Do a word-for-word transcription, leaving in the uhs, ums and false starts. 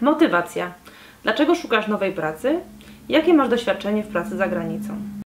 Motywacja. Dlaczego szukasz nowej pracy? Jakie masz doświadczenie w pracy za granicą?